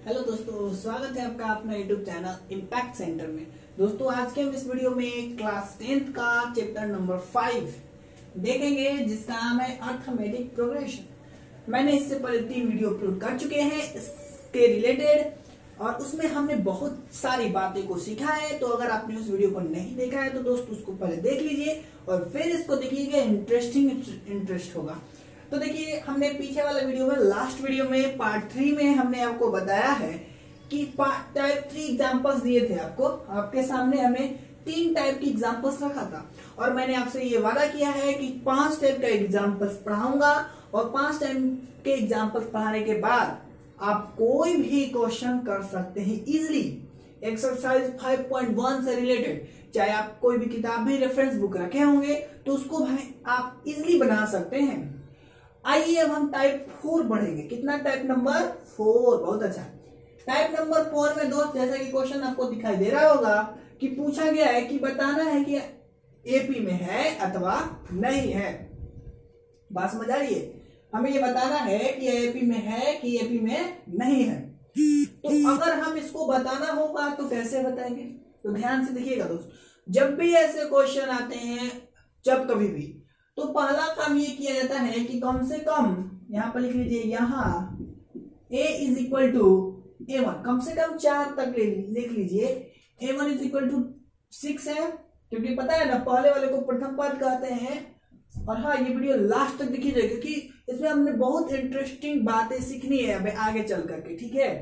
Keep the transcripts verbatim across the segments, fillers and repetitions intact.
Hello दोस्तों, स्वागत है आपका अपना यूट्यूब चैनल इम्पैक्ट सेंटर में। दोस्तों आज के हम इस वीडियो में क्लास टेंथ का चैप्टर नंबर फाइव देखेंगे जिसका नाम है अर्थमेटिक प्रोग्रेशन। मैंने इससे पहले तीन वीडियो अपलोड कर चुके हैं इसके रिलेटेड और उसमें हमने बहुत सारी बातें को सीखा है। तो अगर आपने उस वीडियो को नहीं देखा है तो दोस्तों उसको पहले देख लीजिए और फिर इसको देखिएगा, इंटरेस्टिंग इंटरेस्ट होगा। तो देखिए, हमने पीछे वाला वीडियो में लास्ट वीडियो में पार्ट थ्री में हमने आपको बताया है कि टाइप थ्री एग्जांपल्स दिए थे आपको। आपके सामने हमें तीन टाइप की एग्जांपल्स रखा था और मैंने आपसे ये वादा किया है कि पांच टाइप का एग्जांपल्स पढ़ाऊंगा और पांच टाइप के एग्जांपल्स पढ़ाने के बाद आप कोई भी क्वेश्चन कर सकते हैं easily. Exercise five point one से रिलेटेड, चाहे आप कोई भी किताब में रेफरेंस बुक रखे होंगे तो उसको आप इजिली बना सकते हैं। आइए अब हम टाइप फोर पढ़ेंगे। कितना? Type number four. बहुत अच्छा। टाइप नंबर फोर में दोस्त, जैसा कि क्वेश्चन आपको दिखाई दे रहा होगा कि पूछा गया है कि बताना है कि एपी में है अथवा नहीं है। बात समझ आ रही है? हमें ये बताना है कि एपी में है कि एपी में नहीं है। तो अगर हम इसको बताना होगा तो कैसे बताएंगे? तो ध्यान से देखिएगा दोस्त, जब भी ऐसे क्वेश्चन आते हैं, जब कभी भी, तो पहला काम ये किया जाता है कि कम से कम यहां पर लिख लीजिए, यहां a is equal to a one, कम से कम चार तक ले लिख लीजिए। A one is equal to six है, क्योंकि पता है ना पहले वाले को प्रथम पद कहते हैं। और हाँ, ये वीडियो लास्ट तक देखिए क्योंकि इसमें हमने बहुत इंटरेस्टिंग बातें सीखनी है अब आगे चल करके। ठीक है,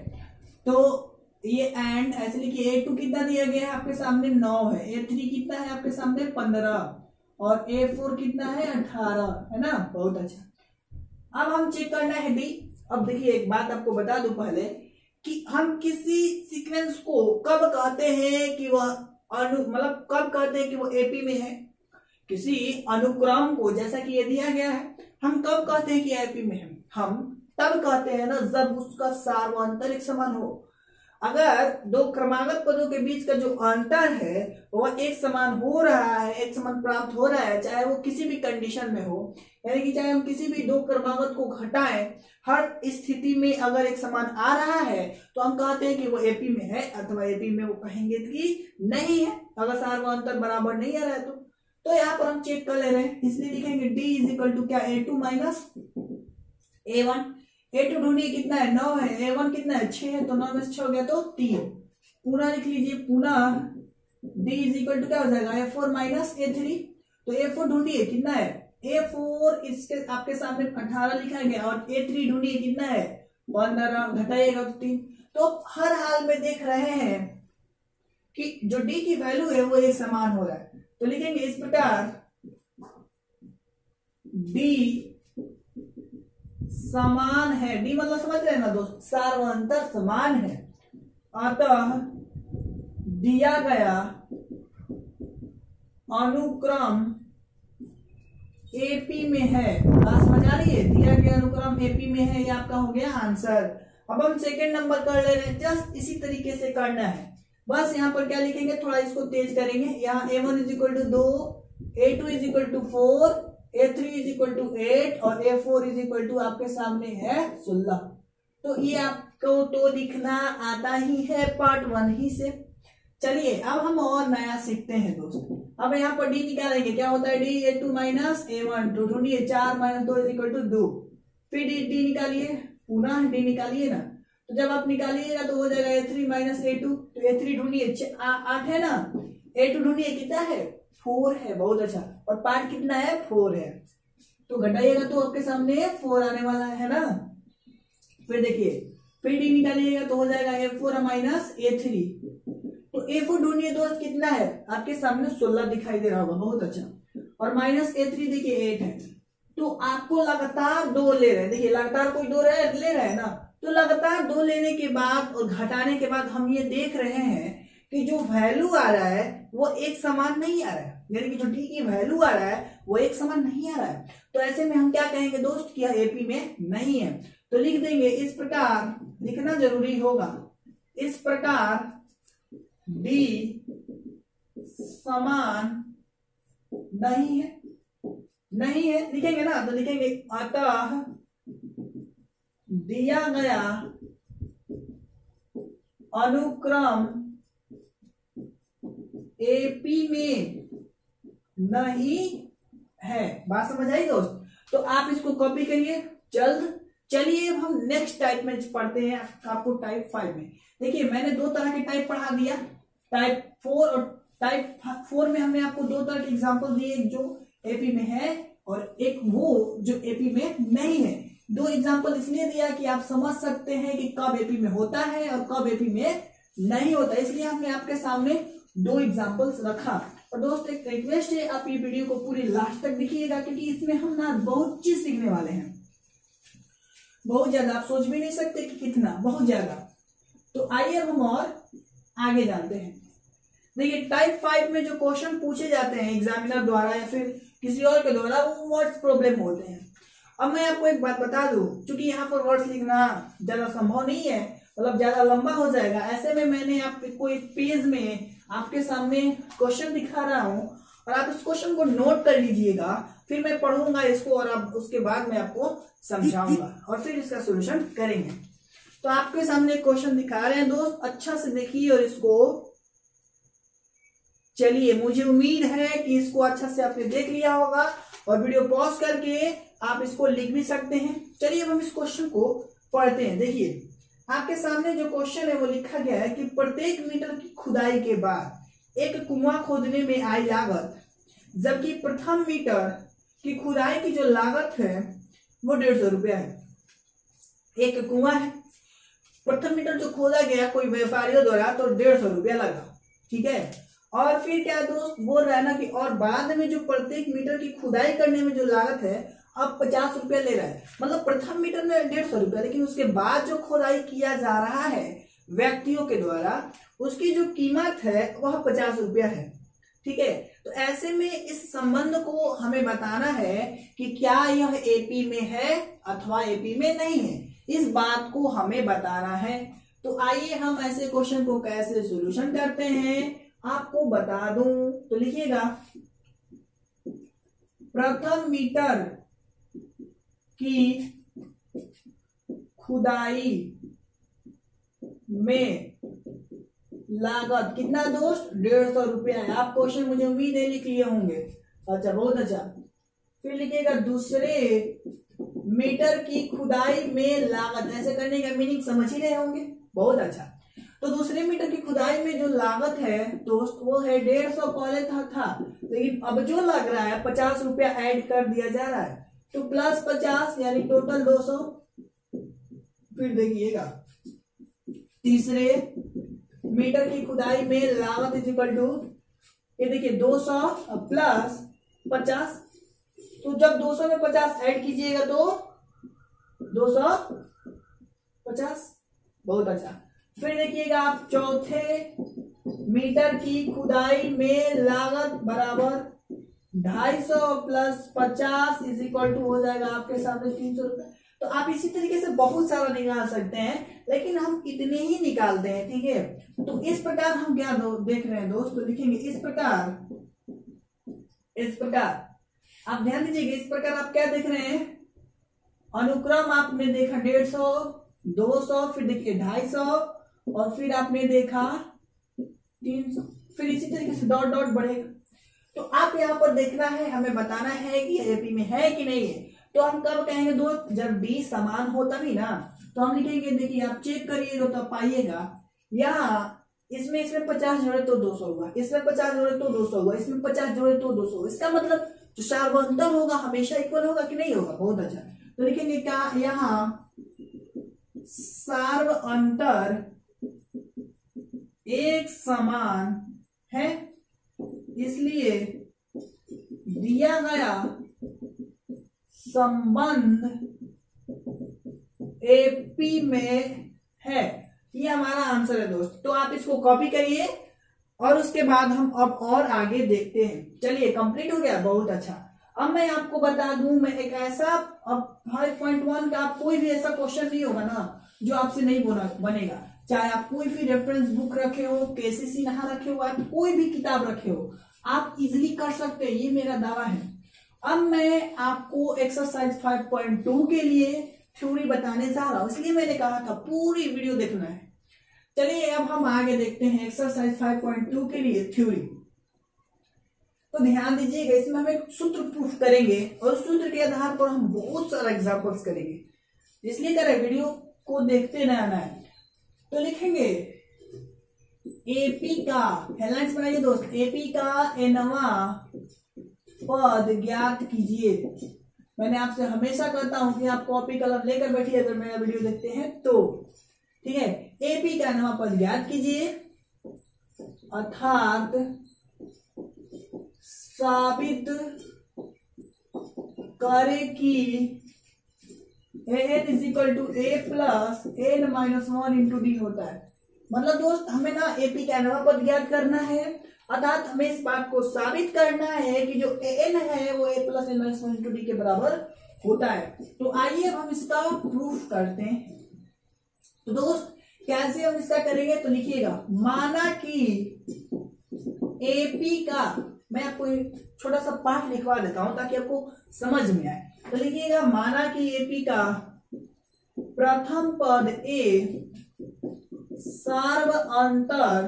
तो ये एंड ऐसे लिखिए। ए टू कितना दिया गया है आपके सामने? नौ है। ए थ्री कितना है आपके सामने? पंद्रह। और ए फोर कितना है? अठारह, है ना? बहुत अच्छा। अब हम चेक करना है डी। अब देखिए, एक बात आपको बता दूं पहले कि हम किसी सीक्वेंस को कब कहते हैं कि वह अनु मतलब कब कहते हैं कि वो एपी में है। किसी अनुक्रम को, जैसा कि ये दिया गया है, हम कब कहते हैं कि एपी में है? हम तब कहते हैं ना जब उसका सार्वंतर एक समान हो। अगर दो क्रमागत पदों के बीच का जो अंतर है वह एक समान हो रहा है, एक समान प्राप्त हो रहा है, चाहे वो किसी भी कंडीशन में हो, यानी कि चाहे हम किसी भी दो क्रमागत को घटाएं, हर स्थिति में अगर एक समान आ रहा है तो हम कहते हैं कि वो एपी में है, अथवा एपी में वो कहेंगे कि नहीं है अगर सार्वंतर बराबर नहीं आ रहा है तो। तो यहाँ पर हम चेक कर ले रहे हैं, इसलिए लिखेंगे डी इज इक्वल टू क्या? A two minus a one. A two ढूंढिए कितना है? नौ है। ए वन कितना है? छह है। तो नौ में से छह हो गया तो तीन। पुनः लिख लीजिए, पुनः डी इज इक्वल टू क्या हो जाएगा? A four minus a three. तो ए फोर ढूंढिए कितना है? ए फोर इसके आपके सामने अठारह लिखा गया और ए थ्री ढूंढिए कितना है? पंद्रह। घटाइएगा तो तीन। तो हर हाल में देख रहे हैं कि जो डी की वैल्यू है वो एक समान हो रहा है। तो लिखेंगे इस प्रकार, डी समान है। डी मतलब समझ रहे हैं ना दोस्त, सार्वंतर समान है। अतः दिया गया अनुक्रम एपी में है। बात समझ आ रही है? दिया गया अनुक्रम एपी में है, ये आपका हो गया आंसर। अब हम सेकंड नंबर कर ले रहे हैं, जस्ट इसी तरीके से करना है। बस यहाँ पर क्या लिखेंगे, थोड़ा इसको तेज करेंगे। यहाँ a one is equal to दो, a two is equal to four, a three is equal to eight और a four is equal to आपके सामने है सोलह। तो ये आपको तो लिखना आता ही है पार्ट वन ही से। चलिए अब हम और नया सीखते हैं दोस्त। अब यहाँ पर डी निकालेंगे, क्या होता है? D a two minus a one. तो ढूंढिए, चार माइनस दो इज इक्वल टू दो। फिर डी डी निकालिए, पुनः डी निकालिए ना। तो जब आप निकालिएगा तो हो जाएगा a three minus a two. तो ए थ्री ढूंढिए, आठ है ना। ए टू ढूंढिए कितना है? फोर है। बहुत अच्छा। और पार्ट कितना है? फोर है। तो घटाइएगा तो आपके सामने फोर आने वाला है ना। फिर देखिए, फिर डी निकालिएगा तो हो जाएगा a four minus a three. तो ए फोर ढूंढिए दोस्त कितना है? आपके सामने सोलह दिखाई दे रहा होगा। बहुत अच्छा। और माइनस ए थ्री देखिए एट है। तो आपको लगातार दो ले रहे हैं। देखिए, लगातार कोई दो रहे ले रहा है ना। तो लगातार दो लेने के बाद और घटाने के बाद हम ये देख रहे हैं कि जो वैल्यू आ रहा है वो एक समान नहीं आ रहा है, यानी कि जो डी की वैल्यू आ रहा है वो एक समान नहीं आ रहा है। तो ऐसे में हम क्या कहेंगे दोस्त कि यह एपी में नहीं है। तो लिख देंगे इस प्रकार, लिखना जरूरी होगा, इस प्रकार डी समान नहीं है। नहीं है लिखेंगे ना, तो लिखेंगे अतः दिया गया अनुक्रम एपी में नहीं है। बात समझ आई दोस्त? तो आप इसको कॉपी करिए जल्द। चलिए हम नेक्स्ट टाइप में पढ़ते हैं आपको टाइप फाइव में। देखिए मैंने दो तरह के टाइप पढ़ा दिया, टाइप फोर और टाइप फोर में हमने आपको दो तरह के एग्जांपल दिए, एक जो एपी में है और एक वो जो एपी में नहीं है। दो एग्जांपल इसलिए दिया कि आप समझ सकते हैं कि कब एपी में होता है और कब एपी में नहीं होता, इसलिए हमने आपके सामने दो एग्जांपल्स रखा। और दोस्त एक रिक्वेस्ट है, आप ये वीडियो को पूरी लास्ट तक देखिएगा क्योंकि इसमें हम ना बहुत चीज सीखने वाले हैं, बहुत ज्यादा, आप सोच भी नहीं सकते कि कितना, बहुत ज्यादा। तो आइए हम और आगे जानते हैं। देखिए टाइप फाइव में जो क्वेश्चन पूछे जाते हैं एग्जामिनर द्वारा या फिर किसी और के द्वारा, वो वर्ड्स प्रॉब्लम होते हैं। अब मैं आपको एक बात बता दूं, क्योंकि यहाँ पर वर्ड्स लिखना ज्यादा संभव नहीं है, मतलब ज्यादा लंबा हो जाएगा, ऐसे में मैंने आपको एक पेज में आपके सामने क्वेश्चन दिखा रहा हूं और आप इस क्वेश्चन को नोट कर लीजिएगा, फिर मैं पढ़ूंगा इसको और अब उसके बाद मैं आपको समझाऊंगा और फिर इसका सोल्यूशन करेंगे। तो आपके सामने क्वेश्चन दिखा रहे हैं दोस्त, अच्छा से देखिए और इसको, चलिए मुझे उम्मीद है कि इसको अच्छा से आपने देख लिया होगा और वीडियो पॉज करके आप इसको लिख भी सकते हैं। चलिए अब हम इस क्वेश्चन को पढ़ते हैं। देखिए आपके सामने जो क्वेश्चन है वो लिखा गया है कि प्रत्येक मीटर की खुदाई के बाद एक कुआं खोदने में आई लागत, जबकि प्रथम मीटर की खुदाई की जो लागत है वो डेढ़ सौ रुपया है। एक कुआं है, प्रथम मीटर जो खोदा गया कोई व्यापारियों द्वारा तो डेढ़ सौ रुपया लगा, ठीक है। और फिर क्या दोस्त बोल रहा है ना कि और बाद में जो प्रत्येक मीटर की खुदाई करने में जो लागत है अब पचास रुपया ले रहा है, मतलब प्रथम मीटर में डेढ़ सौ रुपया, लेकिन उसके बाद जो खुदाई किया जा रहा है व्यक्तियों के द्वारा उसकी जो कीमत है वह पचास रुपया है, ठीक है। तो ऐसे में इस संबंध को हमें बताना है कि क्या यह एपी में है अथवा एपी में नहीं है, इस बात को हमें बताना है। तो आइए हम ऐसे क्वेश्चन को कैसे सॉल्यूशन करते हैं आपको बता दूं। तो लिखिएगा, प्रथम मीटर की खुदाई में लागत कितना दोस्त, डेढ़ सौ रुपया है। आप क्वेश्चन मुझे उम्मीद है लिख लिए होंगे, अच्छा बहुत अच्छा। फिर लिखिएगा दूसरे मीटर की खुदाई में लागत, ऐसे करने का मीनिंग समझ ही रहे होंगे, बहुत अच्छा। तो दूसरे मीटर की खुदाई में जो लागत है दोस्त वो है डेढ़ सौ, पहले था, था लेकिन अब जो लग रहा है पचास रुपया ऐड कर दिया जा रहा है, तो प्लस पचास यानी टोटल दो सौ। फिर देखिएगा तीसरे मीटर की खुदाई में लागत इज इक्वल टू, ये देखिए दो सौ प्लस पचास, तो जब दो सौ में पचास ऐड कीजिएगा तो दो सौ पचास, बहुत अच्छा। फिर देखिएगा आप चौथे मीटर की खुदाई में लागत बराबर ढाई सौ प्लस पचास इज इक्वल टू हो जाएगा आपके सामने तीन सौ रुपए। तो आप इसी तरीके से बहुत सारा निकाल सकते हैं, लेकिन हम इतने ही निकालते हैं, ठीक है। तो इस प्रकार हम क्या देख रहे हैं दोस्त, तो लिखेंगे इस प्रकार, इस प्रकार आप ध्यान दीजिएगा, इस प्रकार आप क्या देख रहे हैं, अनुक्रम आपने देखा डेढ़ सौ, दो सौ, फिर देखिए ढाई सौ और फिर आपने देखा तीन सौ, फिर इसी तरीके से डॉट डॉट बढ़ेगा। तो आप यहाँ पर देखना है, हमें बताना है कि एपी में है कि नहीं है। तो हम कब कहेंगे दोस्त, जब बी समान हो तभी ना। तो हम लिखेंगे, देखिए आप चेक करिएगा तो पाइएगा यहाँ इसमें इसमें पचास जोड़े तो दो सौ हुआ, इसमें पचास जोड़े तो दो सौ हुआ, इसमें पचास जोड़े तो दो सौ। इसका मतलब जो सार्वंतर होगा हमेशा इक्वल होगा कि नहीं होगा, बहुत अच्छा। तो लिखेंगे क्या, यहाँ सार्व अंतर एक समान है, इसलिए दिया गया संबंध एपी में है। ये हमारा आंसर है दोस्त। तो आप इसको कॉपी करिए और उसके बाद हम अब और आगे देखते हैं। चलिए कंप्लीट हो गया, बहुत अच्छा। अब मैं आपको बता दूं, मैं एक ऐसा, अब फाइव पॉइंट वन का आप कोई भी ऐसा क्वेश्चन नहीं होगा ना जो आपसे नहीं बना बनेगा, चाहे आप कोई भी रेफरेंस बुक रखे हो, केसीसी नहा रखे हो, आप कोई भी किताब रखे हो, आप इजिली कर सकते हैं, ये मेरा दावा है। अब मैं आपको एक्सरसाइज फाइव पॉइंट टू के लिए थ्योरी बताने जा रहा हूं, इसलिए मैंने कहा था पूरी वीडियो देखना है। चलिए अब हम आगे देखते हैं एक्सरसाइज फाइव पॉइंट टू के लिए थ्योरी। तो ध्यान दीजिएगा, इसमें हम एक सूत्र प्रूफ करेंगे और सूत्र के आधार पर हम बहुत सारा एग्जांपल्स करेंगे, इसलिए करें वीडियो को देखते रहना है। तो लिखेंगे एपी का, हेडलाइंस बनाइए दोस्त, एपी का एनवा पद ज्ञात कीजिए। मैंने आपसे हमेशा कहता हूं कि आप कॉपी कलम लेकर बैठिए अगर मेरा वीडियो देखते हैं तो, ठीक है। एपी का एनवा पद ज्ञात कीजिए अर्थात साबित करे कि n is equal to a plus n minus one into d होता है। मतलब दोस्त हमें ना एपी का एनवा पद ज्ञात करना है, अर्थात हमें इस बात को साबित करना है कि जो एन है वो a plus n minus one into d के बराबर होता है। तो आइए अब हम इसका प्रूफ करते हैं। तो दोस्त कैसे हम इसका करेंगे, तो लिखिएगा माना कि एपी का, मैं आपको एक छोटा सा पाठ लिखवा देता हूं ताकि आपको समझ में आए। तो लिखिएगा माना कि एपी का प्रथम पद ए सार्व अंतर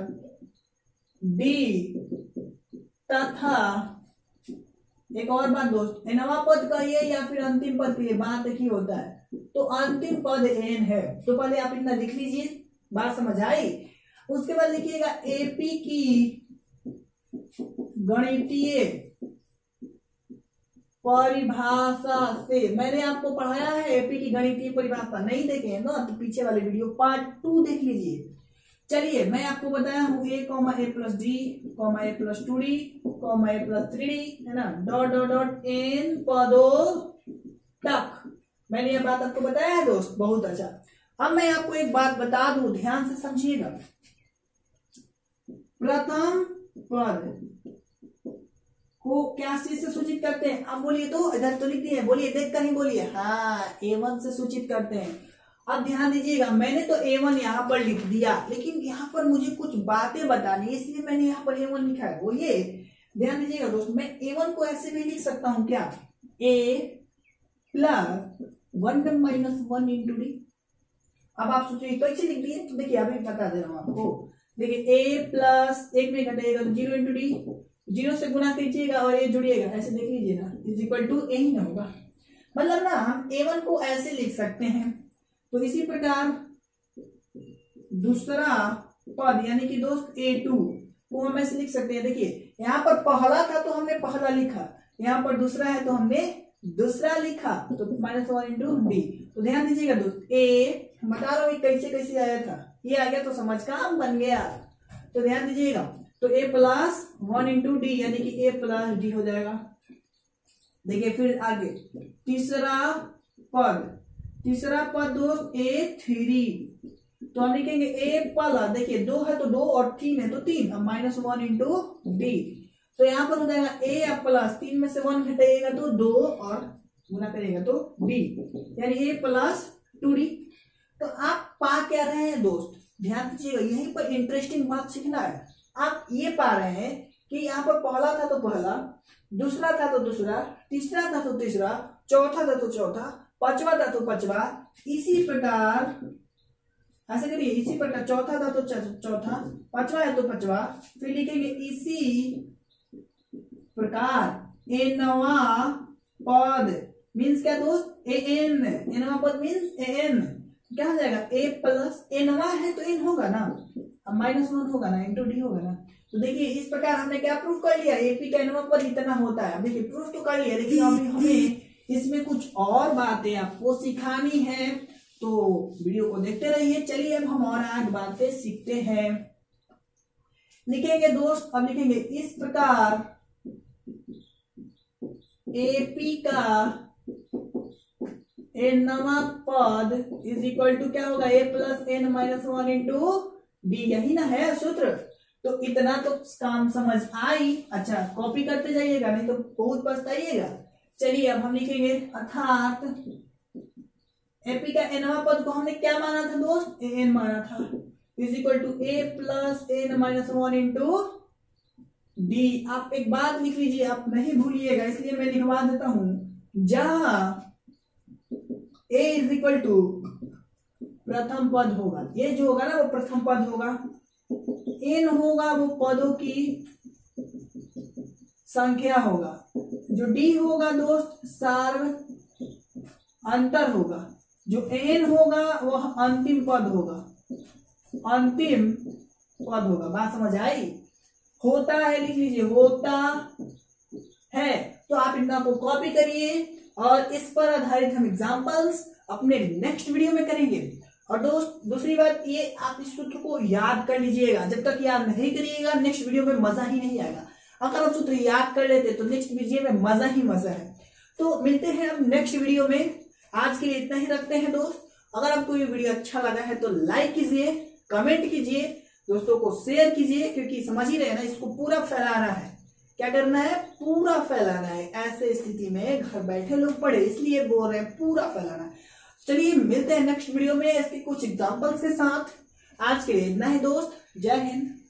डी तथा, एक और बात दोस्त, एनवा पद का ये या फिर अंतिम पद की बात एक ही होता है, तो अंतिम पद एन है। तो पहले आप इतना लिख लीजिए, बात समझ आई। उसके बाद लिखिएगा एपी की गणितीय परिभाषा से, मैंने आपको पढ़ाया है एपी की गणितीय परिभाषा, नहीं देखे हैं ना तो पीछे वाले वीडियो पार्ट टू देख लीजिए। चलिए मैं आपको बताया हूं a comma a plus d comma a plus two d comma a plus three d है ना, डॉट डॉट डॉट एन पदों तक, मैंने ये बात आपको बताया है दोस्त, बहुत अच्छा। अब मैं आपको एक बात बता दूं, ध्यान से समझिएगा। प्रथम पद को क्या चीज से सूचित करते हैं, आप बोलिए तो, इधर तो लिख दिए, बोलिए देख कर ही बोलिए, हाँ ए वन से सूचित करते हैं। अब ध्यान दीजिएगा, मैंने तो ए वन यहाँ पर लिख दिया, लेकिन यहाँ पर मुझे कुछ बातें बतानी, इसलिए मैंने यहाँ पर ए वन लिखा है। वो ये ध्यान दीजिएगा दोस्त, मैं ए वन को ऐसे भी लिख सकता हूँ क्या, a plus one minus one into d. अब आप सोचिए कैसे लिख दिए, तो देखिए अभी बता दे रहा हूँ आपको। देखिए ए प्लस एक में घटेगा तो जीरो इंटू डी, जीरो से गुना कीजिएगा और ये जुड़िएगा, ऐसे देख लीजिए ना, इज इक्वल टू ए ही ना होगा। मतलब ना हम ए वन को ऐसे लिख सकते हैं। तो इसी प्रकार दूसरा पद यानी कि दोस्त ए टू को हम ऐसे लिख सकते हैं। देखिए यहाँ पर पहला था तो हमने पहला लिखा, यहाँ पर दूसरा है तो हमने दूसरा लिखा, तो माइनस वन इंटू डी। तो ध्यान दीजिएगा दोस्त, ए बता रहा हूँ कैसे कैसे आया था, ये आ गया तो समझ काम बन गया। तो ध्यान दीजिएगा, तो a plus one into d यानी कि ए प्लस डी हो जाएगा। देखिए फिर आगे तीसरा पद, तीसरा पद दोस्त ए थ्री, तो हम लिखेंगे ए प्लस, देखिए दो है तो दो और तीन है तो तीन, अब माइनस वन इंटू डी। तो यहाँ पर हो जाएगा ए प्लस, तीन में से वन घटेगा तो दो और गुना करेगा तो डी, यानी ए प्लस टू डी। तो आप पा क्या रहे हैं दोस्त, ध्यान दीजिएगा, यहीं पर इंटरेस्टिंग बात सीखना है। आप ये पा रहे हैं कि यहाँ पर पहला था तो पहला, दूसरा था तो दूसरा, तीसरा था तो तीसरा, चौथा था तो चौथा, पांचवा था तो पांचवा, इसी प्रकार ऐसे करिए, इसी प्रकार चौथा था तो चौथा, पांचवा है तो पांचवा, फिर लिखेंगे इसी प्रकार एनवा पद मीन्स क्या दोस्त, ए एन, एनवा पद मीन्स ए एन, क्या हो जाएगा ए प्लस, एनवा है तो एन होगा ना, अब माइनस वन होगा ना, इंटू डी होगा ना। तो देखिए इस प्रकार हमने क्या प्रूफ कर लिया, एपी का एनवा पद इतना होता है। देखिए प्रूफ तो कर लिया, लेकिन अभी हमें इसमें कुछ और बातें आपको सिखानी है, तो वीडियो को देखते रहिए। चलिए अब हम और आगे बातें सीखते हैं। लिखेंगे दोस्त, अब लिखेंगे इस प्रकार एपी का एनवा पद इज इक्वल टू क्या होगा, a plus n minus one into d, यही ना है सूत्र। तो इतना तो काम समझ आई, अच्छा कॉपी करते जाइएगा नहीं तो बहुत पछताइएगा। चलिए अब हम लिखेंगे अर्थात एपी का एनवा पद को हमने क्या माना था दोस्त, ए एन माना था, is equal to a plus n minus one into d. आप एक बात लिख लीजिए, आप नहीं भूलिएगा, इसलिए मैं लिखवा देता हूं, जहां ए इज इक्वल टू प्रथम पद होगा, ये जो होगा ना वो प्रथम पद होगा, एन होगा वो पदों की संख्या होगा, जो डी होगा दोस्त सार्व अंतर होगा, जो एन होगा वह अंतिम पद होगा, अंतिम पद होगा। बात समझ आई? होता है लिख लीजिए, होता है। तो आप इनका को कॉपी करिए और इस पर आधारित हम एग्जांपल्स अपने नेक्स्ट वीडियो में करेंगे। और दोस्त दूसरी बात ये, आप इस सूत्र को याद कर लीजिएगा, जब तक याद नहीं करिएगा नेक्स्ट वीडियो में मजा ही नहीं आएगा। अगर आप सूत्र याद कर लेते तो नेक्स्ट वीडियो में मजा ही मजा है। तो मिलते हैं हम नेक्स्ट वीडियो में, आज के लिए इतना ही रखते हैं दोस्त। अगर आपको ये वीडियो अच्छा लगा है तो लाइक कीजिए, कमेंट कीजिए, दोस्तों को शेयर कीजिए, क्योंकि समझ ही रहे ना, इसको पूरा फैलाना है। क्या करना है? पूरा फैलाना है। ऐसे स्थिति में घर बैठे लोग पढ़े, इसलिए बोल रहे हैं पूरा फैलाना है। चलिए मिलते हैं नेक्स्ट वीडियो में इसके कुछ एग्जांपल्स के साथ। आज के लिए इतना ही दोस्त, जय हिंद।